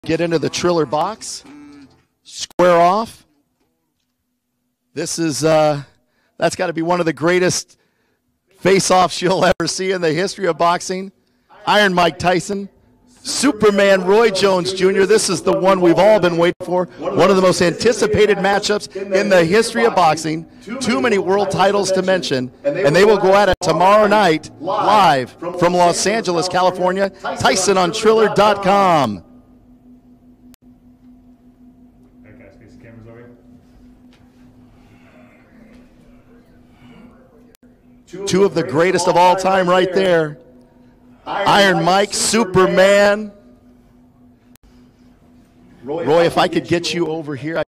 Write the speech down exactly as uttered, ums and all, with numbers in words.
Get into the Triller box, square off. This is, uh, that's got to be one of the greatest face-offs you'll ever see in the history of boxing. Iron Mike Tyson, Superman Roy Jones Junior This is the one we've all been waiting for. One of the most anticipated matchups in the history of boxing. Too many world titles to mention. And they will go at it tomorrow night, live from Los Angeles, California. Tyson on Triller dot com. Two of the greatest of all time right there. Iron Mike, Superman. Roy, if I could get you over here.